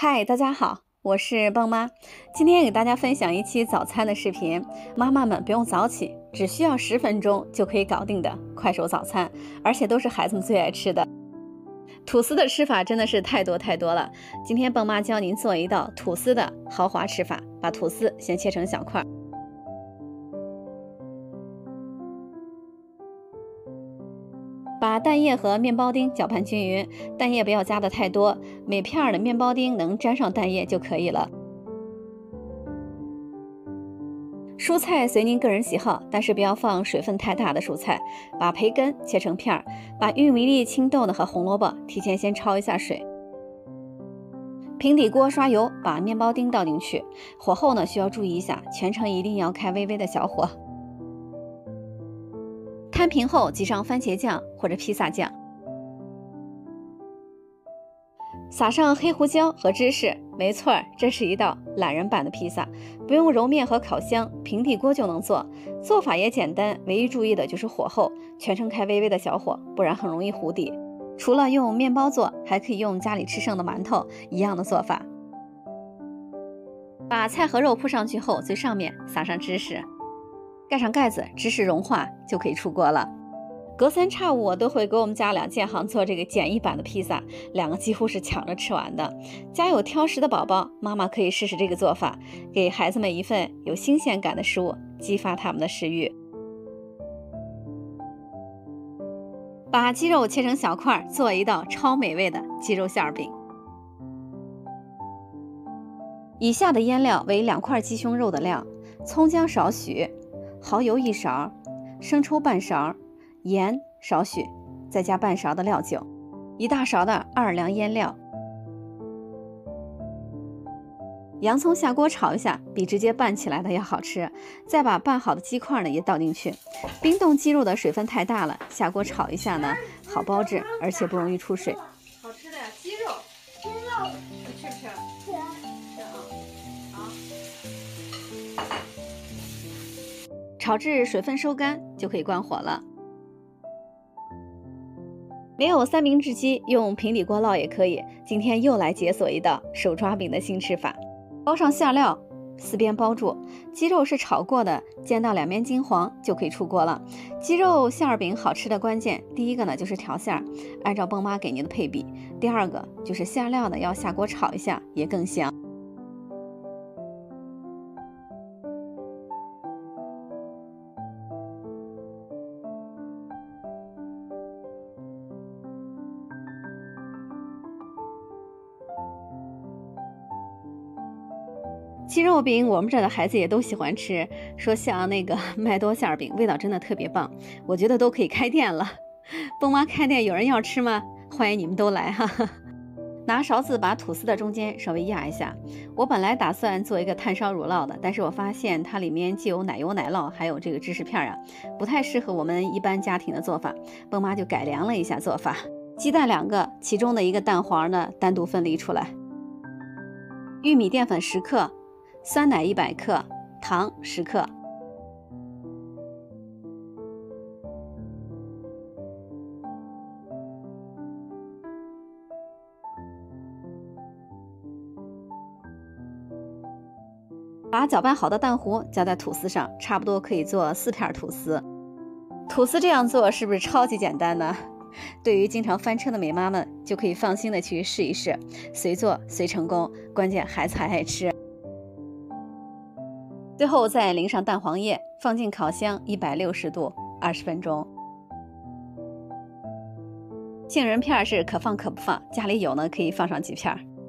嗨，大家好，我是蹦妈。今天给大家分享一期早餐的视频，妈妈们不用早起，只需要10分钟就可以搞定的快手早餐，而且都是孩子们最爱吃的。吐司的吃法真的是太多了，今天蹦妈教您做一道吐司的豪华吃法，把吐司先切成小块。把蛋液和面包丁搅拌均匀，蛋液不要加的太多，每片的面包丁能沾上蛋液就可以了。蔬菜随您个人喜好，但是不要放水分太大的蔬菜。把培根切成片，把玉米粒、青豆呢和红萝卜提前先焯一下水。平底锅刷油，把面包丁倒进去，火候呢需要注意一下，全程一定要开微微的小火。摊平后挤上番茄酱或者披萨酱，撒上黑胡椒和芝士。没错，这是一道懒人版的披萨，不用揉面和烤箱，平底锅就能做。做法也简单，唯一注意的就是火候，全程开微微的小火，不然很容易糊底。除了用面包做，还可以用家里吃剩的馒头，一样的做法。把菜和肉铺上去后，最上面撒上芝士，盖上盖子，芝士融化就可以出锅了。隔三差五我都会给我们家两建行做这个简易版的披萨，两个几乎是抢着吃完的。家有挑食的宝宝，妈妈可以试试这个做法，给孩子们一份有新鲜感的食物，激发他们的食欲。把鸡肉切成小块，做一道超美味的鸡肉馅饼。以下的腌料为2块鸡胸肉的量：葱姜少许，蚝油1勺，生抽半勺，盐少许，再加半勺的料酒，1大勺的奥尔良腌料。洋葱下锅炒一下，比直接拌起来的要好吃。再把拌好的鸡块呢也倒进去。冰冻鸡肉的水分太大了，下锅炒一下呢，好包制，而且不容易出水。好吃的呀，鸡肉，你吃不吃？吃啊。好。炒至水分收干就可以关火了。没有三明治机，用平底锅烙也可以。今天又来解锁一道手抓饼的新吃法。包上馅料，4边包住。鸡肉是炒过的，煎到2面金黄就可以出锅了。鸡肉馅饼好吃的关键，第一个呢就是调馅，按照蹦妈给您的配比。第二个就是馅料呢要下锅炒一下，也更香。鸡肉饼我们这的孩子也都喜欢吃，说像那个麦多馅饼味道真的特别棒，我觉得都可以开店了。蹦妈开店有人要吃吗？欢迎你们都来哈。拿勺子把吐司的中间稍微压一下。我本来打算做一个炭烧乳酪的，但是我发现它里面既有奶油奶酪，还有这个芝士片啊，不太适合我们一般家庭的做法。蹦妈就改良了一下做法，鸡蛋2个，其中的一个蛋黄呢单独分离出来。玉米淀粉10克。酸奶100克，糖10克。把搅拌好的蛋糊浇在吐司上，差不多可以做4片吐司。吐司这样做是不是超级简单呢？对于经常翻车的美妈们，就可以放心的去试一试，随做随成功，关键孩子还爱吃。最后再淋上蛋黄液，放进烤箱160度20分钟。杏仁片是可放可不放，家里有呢可以放上几片。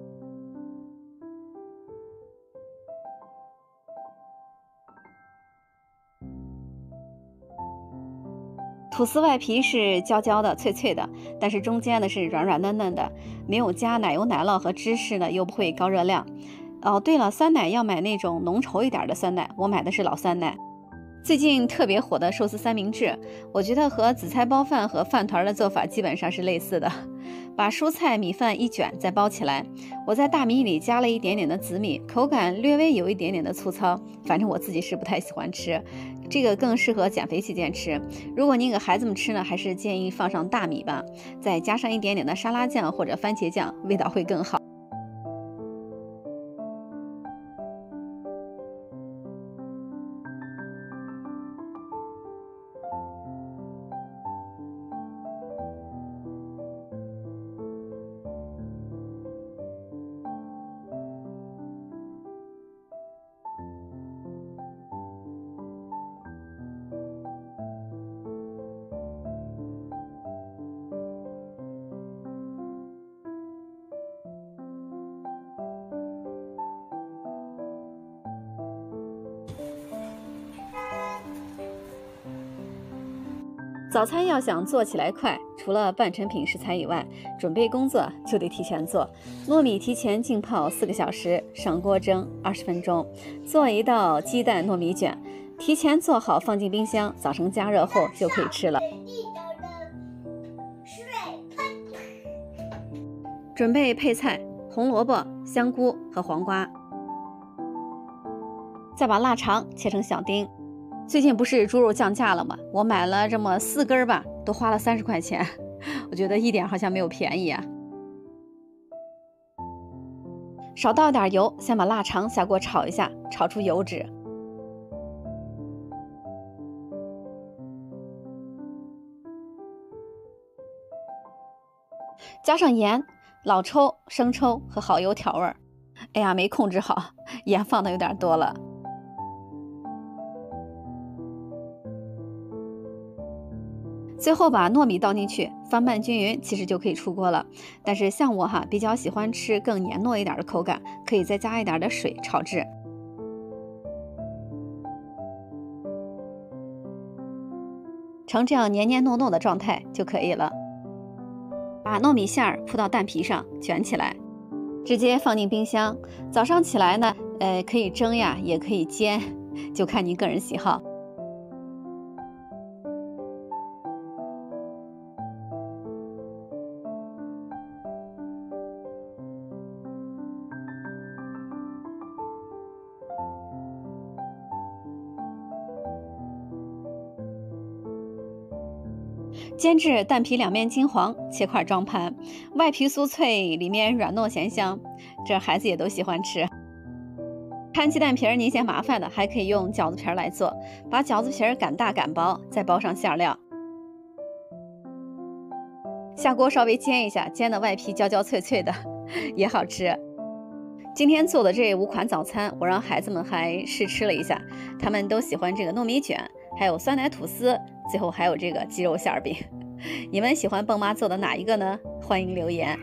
吐司外皮是焦焦的、脆脆的，但是中间呢是软软嫩嫩的，没有加奶油奶酪和芝士呢，又不会高热量。哦，对了，酸奶要买那种浓稠一点的酸奶，我买的是老酸奶。最近特别火的寿司三明治，我觉得和紫菜包饭和饭团的做法基本上是类似的。把蔬菜米饭一卷再包起来，我在大米里加了一点点的紫米，口感略微有一点点的粗糙，反正我自己是不太喜欢吃，这个更适合减肥期间吃。如果您给孩子们吃呢，还是建议放上大米吧，再加上一点点的沙拉酱或者番茄酱，味道会更好。 早餐要想做起来快，除了半成品食材以外，准备工作就得提前做。糯米提前浸泡4个小时，上锅蒸20分钟，做一道鸡蛋糯米卷，提前做好放进冰箱，早晨加热后就可以吃了。准备配菜：红萝卜、香菇和黄瓜。再把腊肠切成小丁。最近不是猪肉降价了吗？我买了这么4根吧，都花了30块钱，我觉得一点好像没有便宜啊。少倒点油，先把腊肠下锅炒一下，炒出油脂。加上盐、老抽、生抽和蚝油调味儿。哎呀，没控制好，盐放的有点多了。最后把糯米倒进去，翻拌均匀，其实就可以出锅了。但是像我比较喜欢吃更黏糯一点的口感，可以再加一点的水炒制。成这样黏黏糯糯的状态就可以了。把糯米馅儿铺到蛋皮上，卷起来，直接放进冰箱。早上起来呢，可以蒸呀，也可以煎，就看您个人喜好。煎至蛋皮两面金黄，切块装盘，外皮酥脆，里面软糯咸香，这孩子也都喜欢吃。摊鸡蛋皮儿您嫌麻烦的，还可以用饺子皮儿来做，把饺子皮儿擀大擀薄，再包上馅料。下锅稍微煎一下，煎的外皮焦焦脆脆的，也好吃。今天做的这5款早餐，我让孩子们还试吃了一下，他们都喜欢这个糯米卷，还有酸奶吐司，最后还有这个鸡肉馅饼。你们喜欢蹦妈做的哪一个呢？欢迎留言。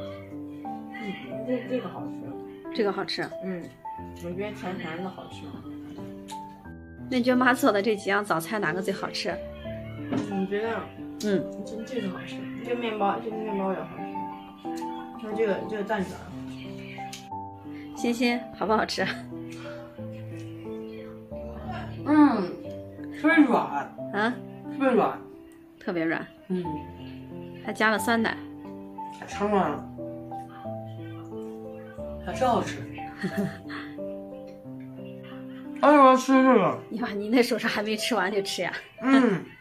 这个好吃。 这个好吃。 我觉得甜甜的好吃。 那你觉得妈做的这几样早餐哪个最好吃？ 我觉得，这个好吃。这个面包也好吃。还有这个蛋卷。 欣欣，好不好吃？ 特别软啊， 特别软， 特别软。还加了酸奶， 太软了，还真好吃。哎，我要吃这个。 你把你那手上还没吃完就吃呀？